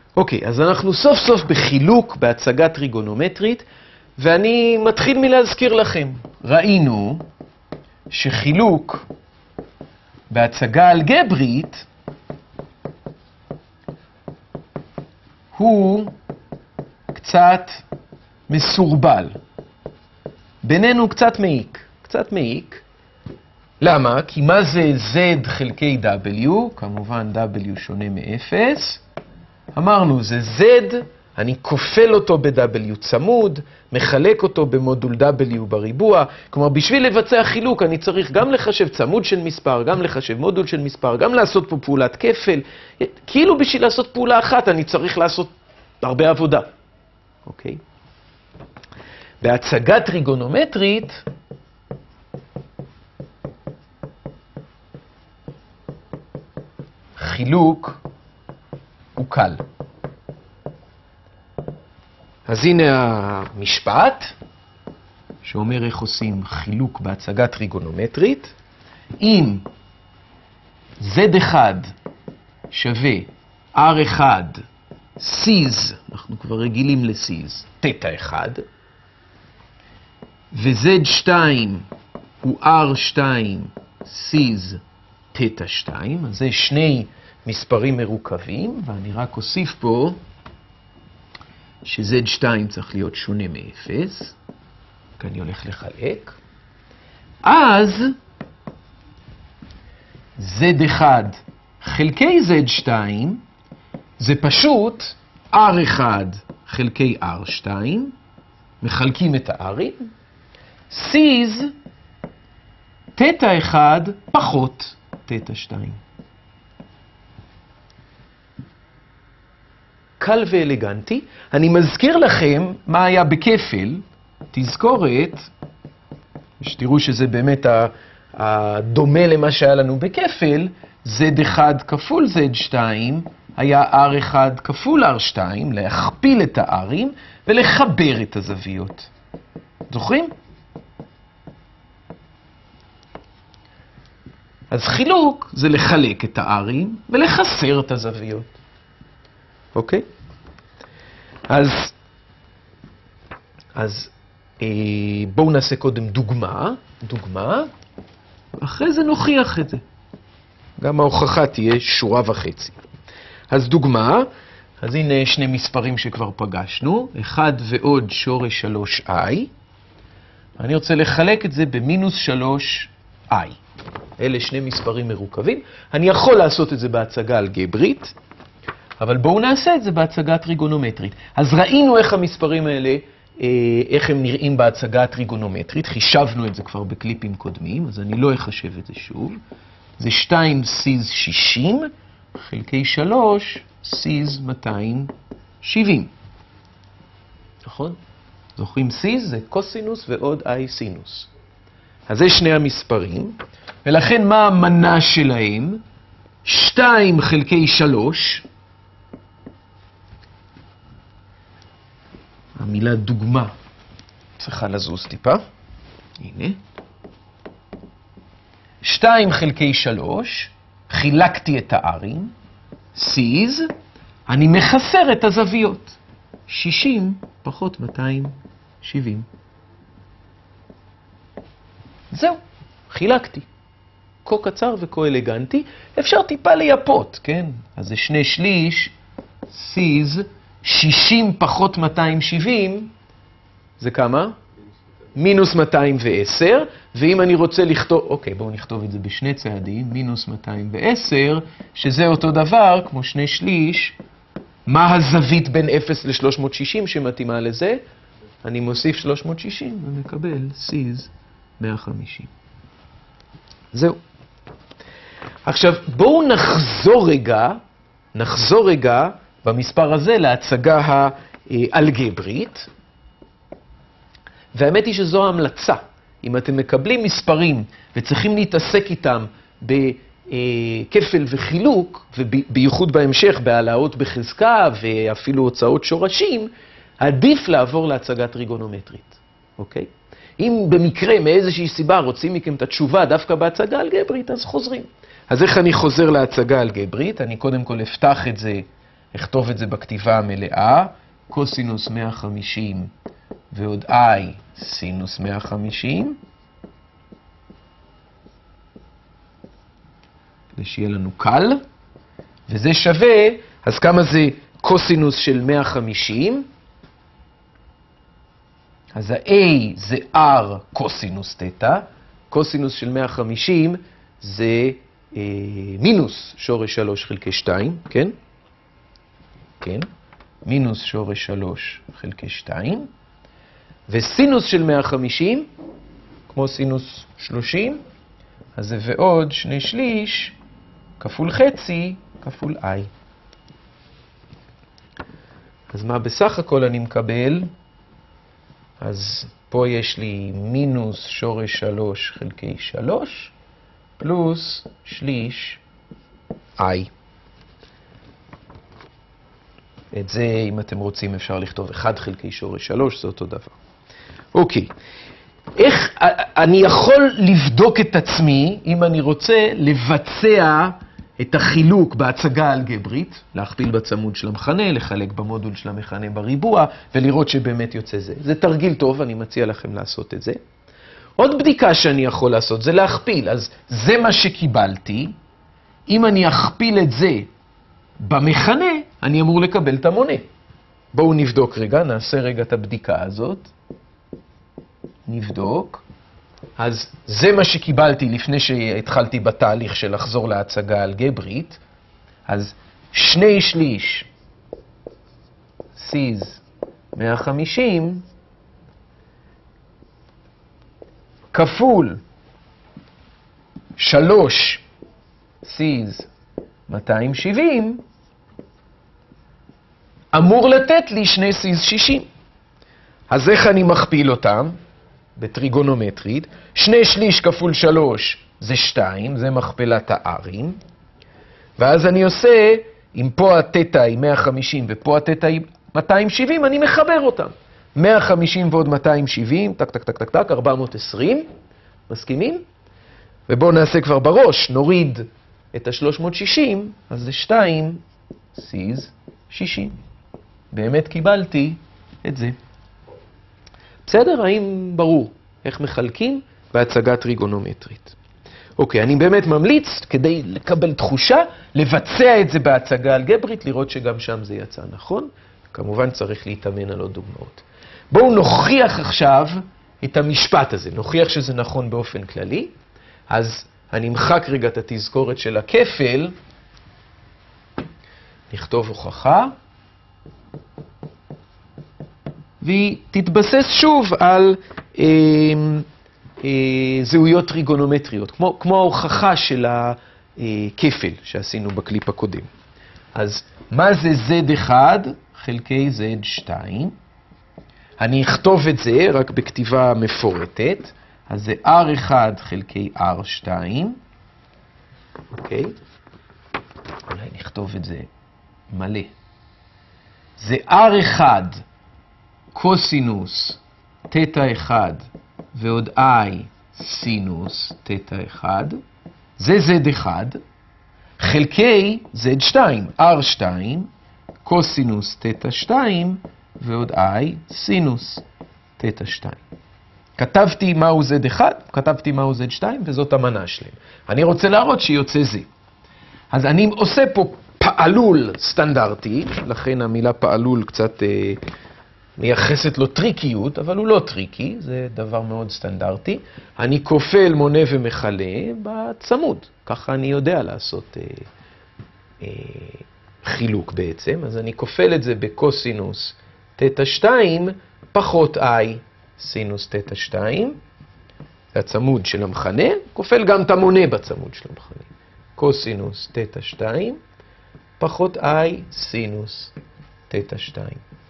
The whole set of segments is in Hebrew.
אוקיי, אז אנחנו סוף סוף בחילוק בהצגה טריגונומטרית, ואני מתחיל מלהזכיר לכם. ראינו שחילוק בהצגה אלגברית הוא קצת מסורבל. בינינו קצת מעיק. למה? כי מה זה Z חלקי W? כמובן W שונה מ-0. אמרנו, זה Z, אני כופל אותו ב-W צמוד, מחלק אותו במודול W בריבוע. כלומר, בשביל לבצע חילוק אני צריך גם לחשב צמוד של מספר, גם לחשב מודול של מספר, גם לעשות פה פעולת כפל. כאילו בשביל לעשות פעולה אחת אני צריך לעשות הרבה עבודה. אוקיי? בהצגה טריגונומטרית, חילוק הוא קל. אז הנה המשפט שאומר איך עושים חילוק בהצגה טריגונומטרית. אם Z1 שווה R1 סיז, אנחנו כבר רגילים לסיז, תטא 1, ו-Z2 הוא R2 סיז תטא 2, אז זה שני מספרים מרוכבים, ואני רק אוסיף פה ש-Z2 צריך להיות שונה מ-0, כי אני הולך לחלק. אז Z1 חלקי Z2 זה פשוט R1 חלקי R2, מחלקים את ה-R'ים, סיז תטא 1 פחות תטא 2. קל ואלגנטי. אני מזכיר לכם מה היה בכפל, תזכורת, שתראו שזה באמת הדומה למה שהיה לנו בכפל, Z1 כפול Z2 היה R1 כפול R2, להכפיל את ה-R'ים ולחבר את הזוויות. זוכרים? אז חילוק זה לחלק את ה-R'ים ולחסר את הזוויות. אוקיי? אז בואו נעשה קודם דוגמה, אחרי זה נוכיח את זה. גם ההוכחה תהיה שורה וחצי. אז דוגמה, אז הנה שני מספרים שכבר פגשנו, 1 ועוד שורש 3i. אני רוצה לחלק את זה במינוס 3i. אלה שני מספרים מרוכבים. אני יכול לעשות את זה בהצגה אלגברית, אבל בואו נעשה את זה בהצגה טריגונומטרית. אז ראינו איך המספרים האלה, איך הם נראים בהצגה טריגונומטרית. חישבנו את זה כבר בקליפים קודמים, אז אני לא אחשב את זה שוב. זה 2 סיז 60 חלקי 3 סיז 270. נכון? זוכרים סיז זה קוסינוס ועוד i סינוס. אז זה שני המספרים, ולכן מה המנה שלהם? 2 חלקי 3, המילה דוגמה צריכה לזוז טיפה, הנה. 2 חלקי 3, חילקתי את ה-R'ים, סיז, אני מחסר את הזוויות. 60 פחות 270. זהו, חילקתי. כה קצר וכה אלגנטי. אפשר טיפה לייפות, כן? אז זה 2/3, סיז, 60 פחות 270, זה כמה? מינוס 210, ואם אני רוצה לכתוב, אוקיי, בואו נכתוב את זה בשני צעדים, מינוס 210, שזה אותו דבר, כמו 2/3, מה הזווית בין 0 ל-360 שמתאימה לזה? אני מוסיף 360 ומקבל סיז 150. זהו. עכשיו, בואו נחזור רגע במספר הזה להצגה האלגברית, והאמת היא שזו ההמלצה. אם אתם מקבלים מספרים וצריכים להתעסק איתם בכפל וחילוק, ובייחוד בהמשך בהעלאות בחזקה ואפילו הוצאות שורשים, עדיף לעבור להצגה טריגונומטרית. אוקיי? אם במקרה מאיזושהי סיבה רוצים מכם את התשובה דווקא בהצגה אלגברית, אז חוזרים. אז איך אני חוזר להצגה אלגברית? אני קודם כל אפתח את זה אכתוב את זה בכתיבה המלאה, קוסינוס 150 ועוד I סינוס 150, כדי שיהיה לנו קל, וזה שווה, אז כמה זה קוסינוס של 150? אז ה-A זה R קוסינוס תטא, קוסינוס של 150 זה מינוס שורש 3 חלקי 2, כן? כן, מינוס שורש 3 חלקי 2, וסינוס של 150, כמו סינוס 30, אז זה ועוד 2/3 כפול חצי כפול I. אז מה בסך הכל אני מקבל? אז פה יש לי מינוס שורש 3 חלקי 3, פלוס שליש I. את זה, אם אתם רוצים, אפשר לכתוב 1 חלקי שורש 3, זה אותו דבר. אוקיי. איך אני יכול לבדוק את עצמי אם אני רוצה לבצע את החילוק בהצגה אלגברית, להכפיל בצמוד של המכנה, לחלק במודול של המכנה בריבוע, ולראות שבאמת יוצא זה. זה תרגיל טוב, אני מציע לכם לעשות את זה. עוד בדיקה שאני יכול לעשות זה להכפיל, אז זה מה שקיבלתי. אם אני אכפיל את זה במכנה, אני אמור לקבל את המונה. בואו נבדוק רגע, נעשה רגע את הבדיקה הזאת. נבדוק. אז זה מה שקיבלתי לפני שהתחלתי בתהליך של לחזור להצגה אלגברית. אז 2/3 סיז 150 כפול 3 סיז 270 אמור לתת לי 2 סיז 60. אז איך אני מכפיל אותם? בטריגונומטרית, 2/3 כפול 3 זה 2, זה מכפלת ה-R'ים, ואז אני עושה, אם פה התטא היא 150 ופה התטא היא 270, אני מחבר אותם. 150 ועוד 270, טק, טק, טק, טק, טק, 420, מסכימים? ובואו נעשה כבר בראש, נוריד את ה-360, אז זה 2 סיז 60. באמת קיבלתי את זה. בסדר? האם ברור איך מחלקים בהצגה טריגונומטרית? אוקיי, אני באמת ממליץ, כדי לקבל תחושה, לבצע את זה בהצגה אלגברית, לראות שגם שם זה יצא נכון. כמובן צריך להתאמן על עוד דוגמאות. בואו נוכיח עכשיו את המשפט הזה, נוכיח שזה נכון באופן כללי. אז אני אמחק רגע את התזכורת של הכפל, נכתוב הוכחה, והיא תתבסס שוב על זהויות טריגונומטריות, כמו ההוכחה של הכפל שעשינו בקליפ הקודם. אז מה זה Z1 חלקי Z2? אני אכתוב את זה רק בכתיבה מפורטת. אז זה R1 חלקי R2. אוקיי? אולי נכתוב את זה מלא. זה R1 קוסינוס תטא 1 ועוד I סינוס תטא 1. זה Z1 חלקי Z2. R2 קוסינוס תטא 2 ועוד I סינוס תטא 2. כתבתי מהו Z1, כתבתי מהו Z2, וזאת המנה שלהם. אני רוצה להראות שיוצא זה. אז אני עושה פה פעלול סטנדרטי, לכן המילה פעלול קצת מייחסת לו טריקיות, אבל הוא לא טריקי, זה דבר מאוד סטנדרטי. אני כופל, מונה ומכלה בצמוד. ככה אני יודע לעשות חילוק בעצם. אז אני כופל את זה בקוסינוס תטא 2 פחות I סינוס תטא 2. זה הצמוד של המכנה, כופל גם את המונה בצמוד של המכנה. קוסינוס תטא 2 פחות I סינוס תטא 2.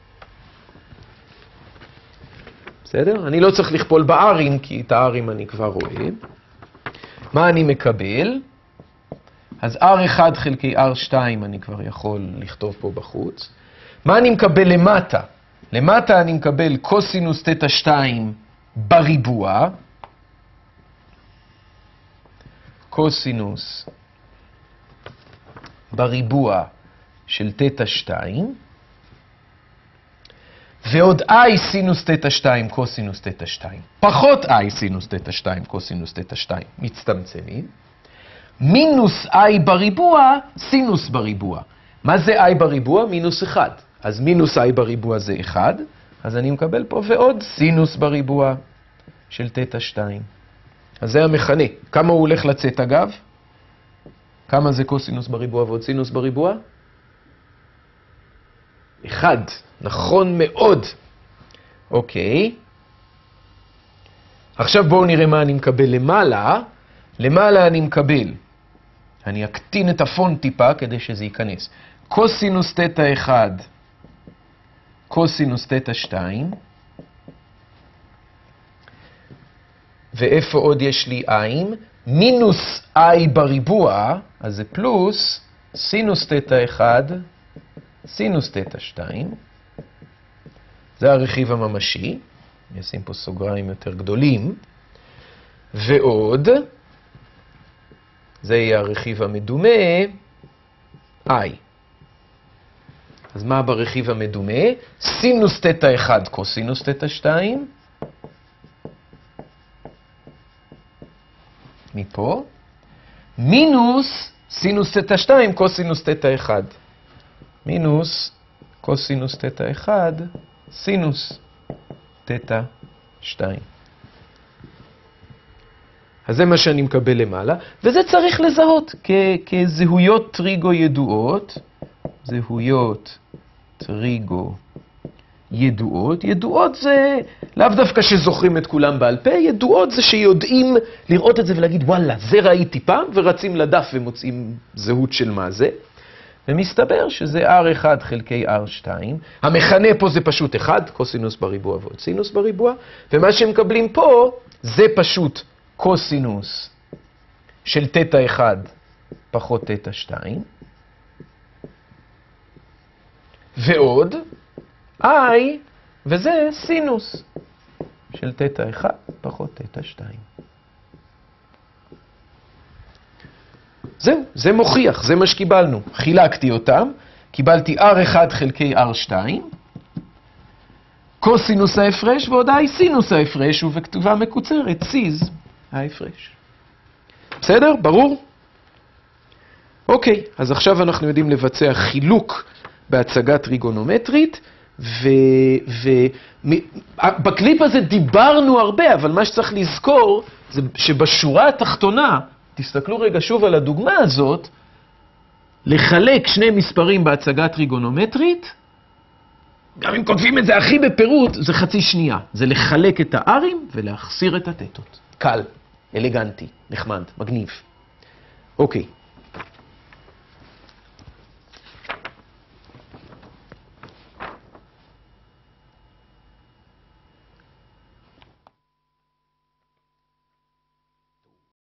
בסדר? אני לא צריך לכפול ב-R'ים, כי את ה-R'ים אני כבר רואה. מה אני מקבל? אז R1 חלקי R2 אני כבר יכול לכתוב פה בחוץ. מה אני מקבל למטה? למטה אני מקבל קוסינוס תטא 2 בריבוע. קוסינוס בריבוע של תטא 2, ועוד i סינוס תטא 2 קוסינוס תטא 2, פחות i סינוס תטא 2 קוסינוס תטא 2, מצטמצמים, מינוס i בריבוע סינוס בריבוע. מה זה i בריבוע? מינוס 1. אז מינוס i בריבוע זה 1, אז אני מקבל פה ועוד סינוס בריבוע של תטא 2. אז זה המכנה. כמה הוא הולך לצאת אגב? כמה זה קוסינוס בריבוע ועוד סינוס בריבוע? 1. נכון מאוד. אוקיי. עכשיו בואו נראה מה אני מקבל למעלה. למעלה אני מקבל. אני אקטין את הפונט טיפה כדי שזה ייכנס. קוסינוס תטא 1, קוסינוס תטא 2. ואיפה עוד יש לי i? מינוס i בריבוע, אז זה פלוס סינוס תטא 1, סינוס תטא 2. זה הרכיב הממשי. אני אשים פה סוגריים יותר גדולים. ועוד, זה יהיה הרכיב המדומה, i. אז מה ברכיב המדומה? סינוס תטא 1 קוסינוס תטא 2. מפה. מינוס סינוס תטא 2 קוסינוס תטא 1. מינוס קוסינוס תטא 1 סינוס תטא 2. אז זה מה שאני מקבל למעלה, וזה צריך לזהות כזהויות טריגו ידועות. זהויות טריגו ידועות. ידועות זה לאו דווקא שזוכרים את כולם בעל פה, ידועות זה שיודעים לראות את זה ולהגיד וואלה, זה ראיתי פעם, ורצים לדף ומוצאים זהות של מה זה. ומסתבר שזה R1 חלקי R2. המכנה פה זה פשוט 1, קוסינוס בריבוע ועוד סינוס בריבוע, ומה שמקבלים פה זה פשוט קוסינוס של תטא 1 פחות תטא 2. ועוד i, וזה סינוס של תטא 1 פחות תטא 2. זהו, זה מוכיח, זה מה שקיבלנו. חילקתי אותם, קיבלתי R1 חלקי R2, קוסינוס ההפרש, ועוד i סינוס ההפרש, ובכתובה מקוצרת, סיז ההפרש. בסדר? ברור? אוקיי, אז עכשיו אנחנו יודעים לבצע חילוק בהצגה טריגונומטרית, ובקליפ הזה דיברנו הרבה, אבל מה שצריך לזכור זה שבשורה התחתונה, תסתכלו רגע שוב על הדוגמה הזאת, לחלק שני מספרים בהצגה טריגונומטרית, גם אם כותבים את זה הכי בפירוט, זה חצי שנייה. זה לחלק את הארים ולהחסיר את התטות. קל, אלגנטי, נחמד, מגניב. אוקיי.